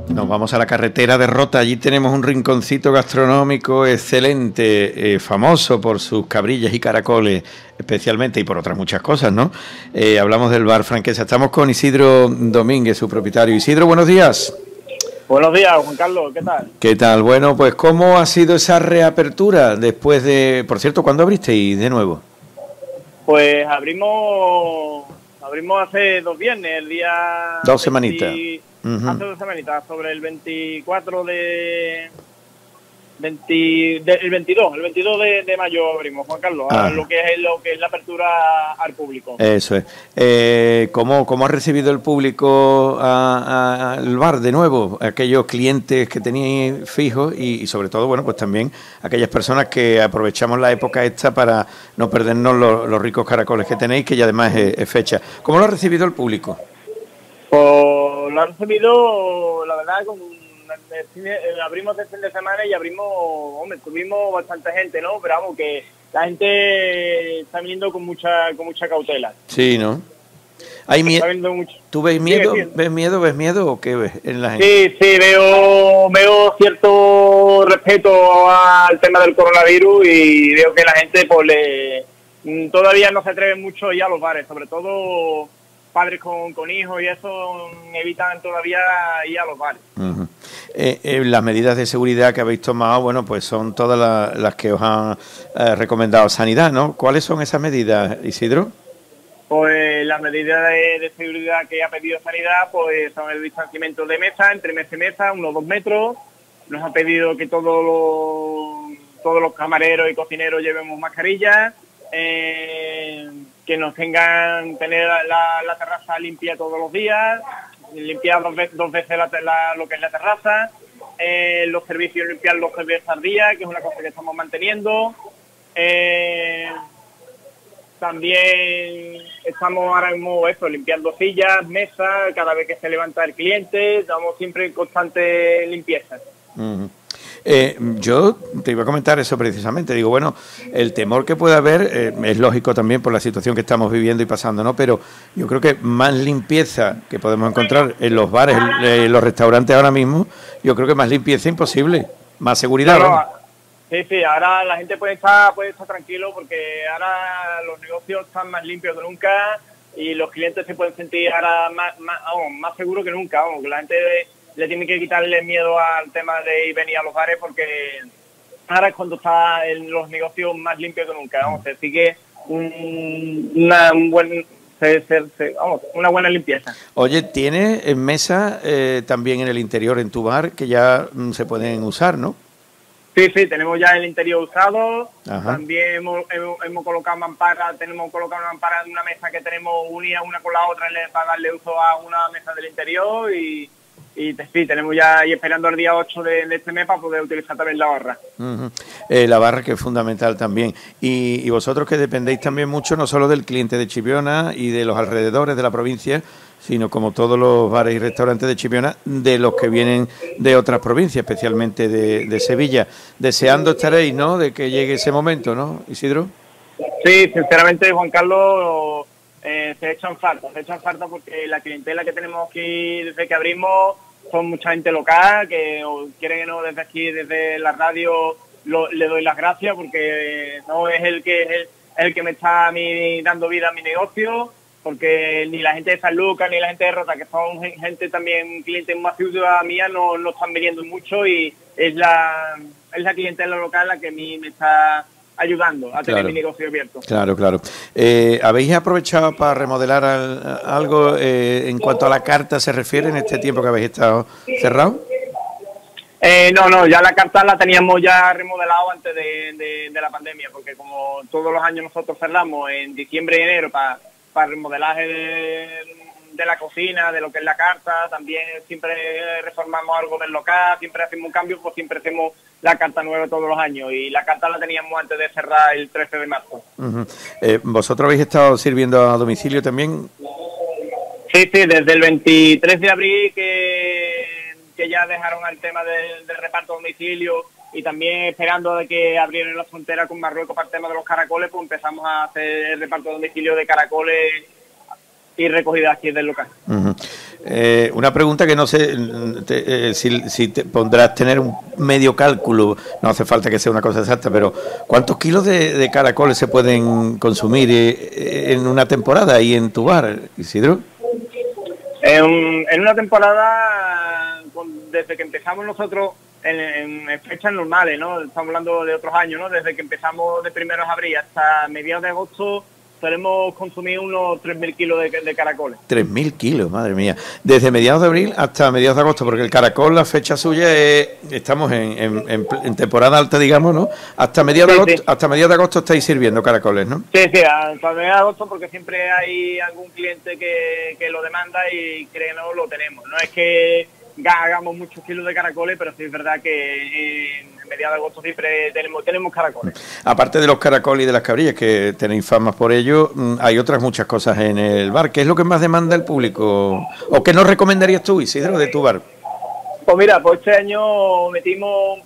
Nos vamos a la carretera de Rota. Allí tenemos un rinconcito gastronómico excelente, famoso por sus cabrillas y caracoles, especialmente, y por otras muchas cosas, ¿no? Hablamos del bar Franquesa. Estamos con Isidro Domínguez, su propietario. Isidro, buenos días. Buenos días, Juan Carlos, ¿qué tal? ¿Qué tal? Bueno, pues ¿cómo ha sido esa reapertura después de... Por cierto, ¿cuándo abristeis de nuevo? Pues abrimos hace 2 viernes, el día... 2 semanitas. Hace 2 semanitas, sobre el 24 el 22 de mayo abrimos, Juan Carlos, lo que es la apertura al público. Eso es. ¿Cómo ha recibido el público al bar de nuevo? Aquellos clientes que teníais fijos y sobre todo, bueno, pues también aquellas personas que aprovechamos la época esta para no perdernos los ricos caracoles que tenéis, que ya además es fecha. ¿Cómo lo ha recibido el público? Pues lo han recibido, la verdad, abrimos el fin de semana y tuvimos bastante gente, ¿no? Pero vamos, que la gente está viniendo con mucha cautela. Sí, ¿no? ¿Hay miedo? ¿Tú ves miedo? Sí. ¿Ves miedo o qué ves en la gente? Sí, veo cierto respeto al tema del coronavirus y veo que la gente todavía no se atreve mucho ya a los bares, sobre todo padres con hijos y eso evitan todavía ir a los bares. Las medidas de seguridad que habéis tomado, bueno, pues son todas las que os han recomendado Sanidad, ¿no? ¿Cuáles son esas medidas, Isidro? Pues las medidas de seguridad que ha pedido Sanidad pues son el distanciamiento de mesa, entre mesa y mesa, unos 2 metros. Nos ha pedido que todos los camareros y cocineros llevemos mascarillas, que nos tener la terraza limpia todos los días, limpiar dos veces lo que es la terraza, los servicios limpiarlos 3 veces al día, que es una cosa que estamos manteniendo. También estamos ahora mismo limpiando sillas, mesas, cada vez que se levanta el cliente, estamos siempre en constante limpieza. Yo te iba a comentar eso precisamente. Digo, bueno, el temor que puede haber es lógico también por la situación que estamos viviendo y pasando, ¿no? Pero yo creo que más limpieza que podemos encontrar en los bares, en los restaurantes ahora mismo, yo creo que más limpieza imposible, más seguridad. No, sí, ahora la gente puede estar tranquilo porque ahora los negocios están más limpios que nunca y los clientes se pueden sentir ahora más seguros que nunca, que la gente le tiene que quitarle miedo al tema de ir venir a los bares porque ahora es cuando está los negocios más limpios que nunca, se sigue una buena limpieza. Oye, ¿tienes mesa también en el interior en tu bar que ya se pueden usar, no? Sí, tenemos ya el interior usado. Ajá. También hemos colocado mamparas, tenemos colocado una mampara en una mesa que tenemos unida una con la otra para darle uso a una mesa del interior y sí, tenemos ya y esperando el día 8 de este mes para poder utilizar también la barra. La barra que es fundamental también. Y vosotros que dependéis también mucho no solo del cliente de Chipiona y de los alrededores de la provincia, sino como todos los bares y restaurantes de Chipiona, de los que vienen de otras provincias, especialmente de Sevilla. Deseando estaréis, ¿no?, de que llegue ese momento, ¿no, Isidro? Sí, sinceramente, Juan Carlos, se echan falta porque la clientela que tenemos aquí desde que abrimos son mucha gente local que quieren que no desde aquí, desde la radio, le doy las gracias porque no es el que me está a mí dando vida a mi negocio, porque ni la gente de San Lucas ni la gente de Rota, que son gente también, clientes más ciudad mía, no están viniendo mucho y es la clientela local la que a mí me está ayudando a tener mi negocio abierto. Claro. ¿Habéis aprovechado para remodelar algo en cuanto a la carta se refiere en este tiempo que habéis estado cerrados? No, ya la carta la teníamos ya remodelado antes de la pandemia, porque como todos los años nosotros cerramos en diciembre y enero para remodelaje de la cocina, de lo que es la carta, también siempre reformamos algo del local, siempre hacemos un cambio, pues siempre hacemos la carta nueva todos los años y la carta la teníamos antes de cerrar el 13 de marzo. ¿Vosotros habéis estado sirviendo a domicilio también? Sí, desde el 23 de abril que ya dejaron el tema del reparto a domicilio y también esperando de que abrieran la frontera con Marruecos para el tema de los caracoles, pues empezamos a hacer el reparto a domicilio de caracoles y recogida aquí del local. Uh-huh. Una pregunta que no sé si te pondrás tener un medio cálculo, no hace falta que sea una cosa exacta, pero ¿cuántos kilos de caracoles se pueden consumir en una temporada ahí en tu bar, Isidro? En una temporada, desde que empezamos nosotros, en fechas normales, ¿no? Estamos hablando de otros años, ¿no? Desde que empezamos de primeros de abril hasta mediados de agosto, solemos consumir unos 3.000 kilos de caracoles. 3.000 kilos, madre mía. Desde mediados de abril hasta mediados de agosto, porque el caracol, la fecha suya es, estamos en temporada alta, digamos, ¿no? Hasta mediados de agosto, hasta mediados de agosto estáis sirviendo caracoles, ¿no? Sí, hasta mediados de agosto, porque siempre hay algún cliente que lo demanda y cree que no lo tenemos. No es que hagamos muchos kilos de caracoles, pero sí es verdad que en mediados de agosto siempre tenemos caracoles. Aparte de los caracoles y de las cabrillas, que tenéis famas por ello, hay otras muchas cosas en el bar. ¿Qué es lo que más demanda el público? ¿O qué nos recomendarías tú, Isidro, de tu bar? Pues mira, pues este año metimos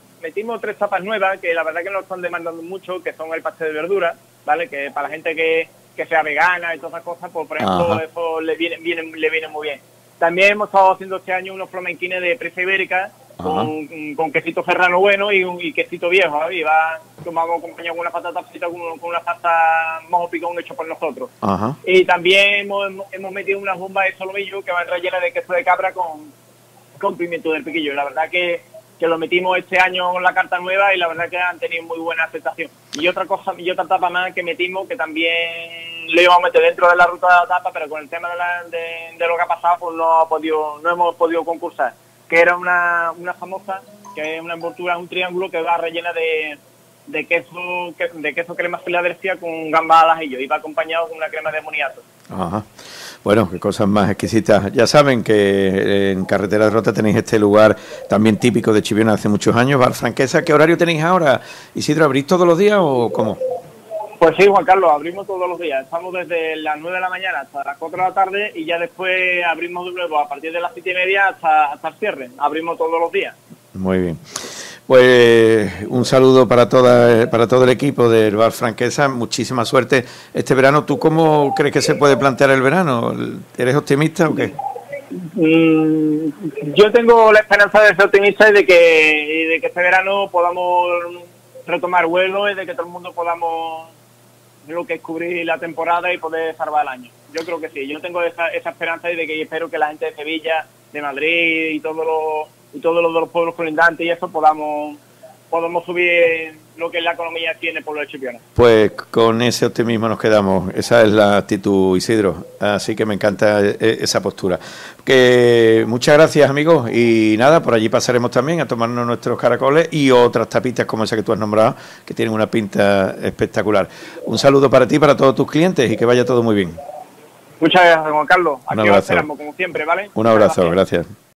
3 tapas nuevas, que la verdad que nos están demandando mucho, que son el pastel de verdura, ¿vale? Que para la gente que sea vegana y todas esas cosas, pues por ejemplo, eso le viene muy bien. También hemos estado haciendo este año unos flamenquines de presa ibérica con quesito serrano bueno y quesito viejo, ¿sabes? Y vamos acompañado con una patata frita con una pasta mojo picón hecho por nosotros. Ajá. Y también hemos metido unas bombas de solomillo que van rellenas de queso de cabra con pimiento del piquillo. La verdad que lo metimos este año en la carta nueva y la verdad que han tenido muy buena aceptación. Y otra tapa más que metimos, que también le íbamos a meter dentro de la ruta de la tapa, pero con el tema de lo que ha pasado, pues no hemos podido concursar. Que era una famosa, que es una envoltura, un triángulo que va rellena de queso crema Filadelfia con gamba al ajillo y va acompañado con una crema de moniato. Ajá. Bueno, qué cosas más exquisitas. Ya saben que en Carretera de Rota tenéis este lugar también típico de Chipiona hace muchos años, Bar Franquesa. ¿Qué horario tenéis ahora? Isidro, ¿abrís todos los días o cómo? Pues sí, Juan Carlos, abrimos todos los días. Estamos desde las 9 de la mañana hasta las 4 de la tarde y ya después abrimos de nuevo a partir de las 7:30 hasta el cierre. Abrimos todos los días. Muy bien. Pues un saludo para todo el equipo del Bar Franquesa. Muchísima suerte este verano. ¿Tú cómo crees que se puede plantear el verano? ¿Eres optimista o qué? Yo tengo la esperanza de ser optimista y de que este verano podamos retomar vuelo y de que todo el mundo podamos lo que es cubrir la temporada y poder salvar el año. Yo creo que sí. Yo tengo esa esperanza y de que espero que la gente de Sevilla, de Madrid y todos los de los pueblos colindantes y eso podamos subir lo que es la economía aquí en el pueblo de Chipiona. Pues con ese optimismo nos quedamos. Esa es la actitud, Isidro. Así que me encanta esa postura. Que muchas gracias, amigos. Y nada, por allí pasaremos también a tomarnos nuestros caracoles y otras tapitas como esa que tú has nombrado, que tienen una pinta espectacular. Un saludo para ti, para todos tus clientes y que vaya todo muy bien. Muchas gracias, Juan Carlos. Aquí os esperamos, como siempre, ¿vale? Un abrazo, gracias.